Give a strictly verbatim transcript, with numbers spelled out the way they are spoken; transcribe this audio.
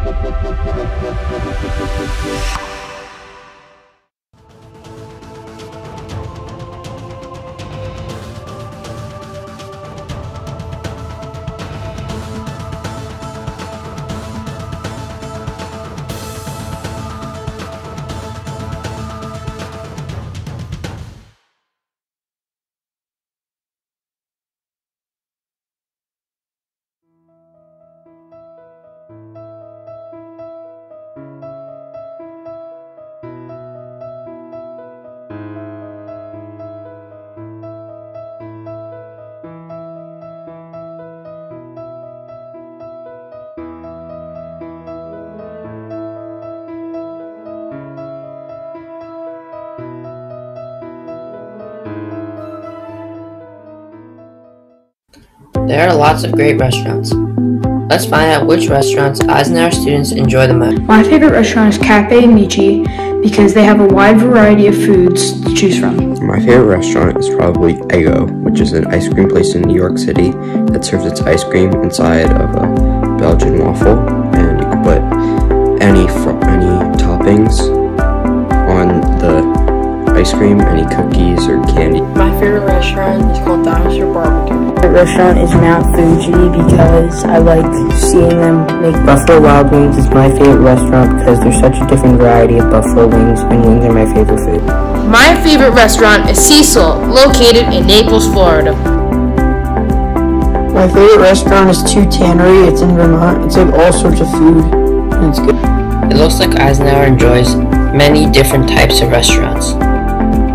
There are lots of great restaurants. Let's find out which restaurants Eisenhower students enjoy the most. My favorite restaurant is Cafe Amici because they have a wide variety of foods to choose from. My favorite restaurant is probably Eggo, which is an ice cream place in New York City that serves its ice cream inside of a Belgian waffle, and you can put any fr any toppings on the ice cream, any cookies or candy. My favorite restaurant is called Dinosaur Barbecue. My favorite restaurant is Mount Fuji because I like seeing them make Buffalo Wild Wings is my favorite restaurant because there's such a different variety of buffalo wings, and wings are my favorite food. My favorite restaurant is Cecil, located in Naples, Florida. My favorite restaurant is Two Tannery. It's in Vermont. It's like all sorts of food, and it's good. It looks like Eisenhower enjoys many different types of restaurants.